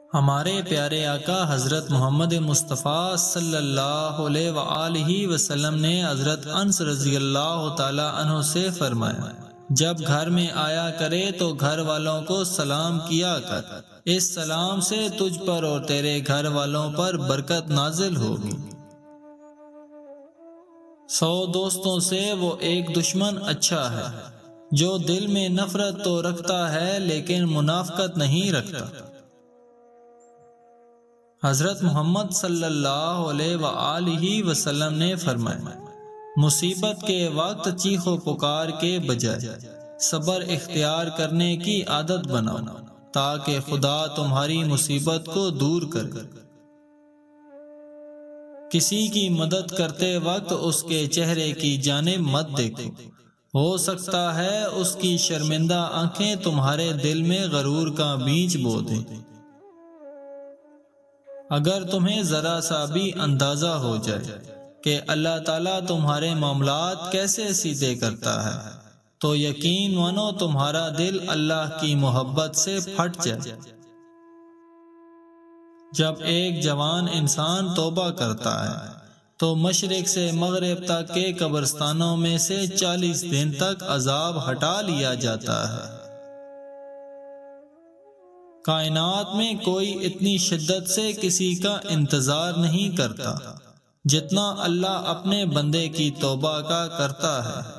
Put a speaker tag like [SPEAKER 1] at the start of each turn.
[SPEAKER 1] ہمارے پیارے آقا حضرت محمد مصطفیٰ صلی اللہ علیہ وآلہ وسلم نے حضرت انس رضی اللہ تعالی عنہ سے فرمایا، جب گھر میں آیا کرے تو گھر والوں کو سلام کیا کر، اس سلام سے تجھ پر اور تیرے گھر والوں پر برکت نازل ہوگی۔ 100 دوستوں سے وہ ایک دشمن اچھا ہے، جو دل میں نفرت تو رکھتا ہے لیکن منافقت نہیں رکھتا۔ حضرت محمد صلی اللہ علیہ وآلہ وسلم نے فرمایا، مصیبت کے وقت چیخ و پکار کے بجائے صبر اختیار کرنے کی عادت بناؤ تاکہ خدا تمہاری مصیبت کو دور کرے۔ کسی کی مدد کرتے وقت اس کے چہرے کی جانب مت دیکھو، ہو سکتا ہے اس کی شرمندہ آنکھیں تمہارے دل میں غرور کا بیج بو دیں۔ اگر تمہیں ذرا سا بھی اندازہ ہو جائے کہ اللہ تعالیٰ تمہارے معاملات کیسے سیدھے کرتا ہے تو یقین مانو تمہارا دل اللہ کی محبت سے پھٹ جائے۔ جب ایک جوان انسان توبہ کرتا ہے تو مشرق سے مغرب تک کے قبرستانوں میں سے 40 دن تک عذاب ہٹا لیا جاتا ہے۔ کائنات میں کوئی اتنی شدت سے کسی کا انتظار نہیں کرتا جتنا اللہ اپنے بندے کی توبہ کا کرتا ہے۔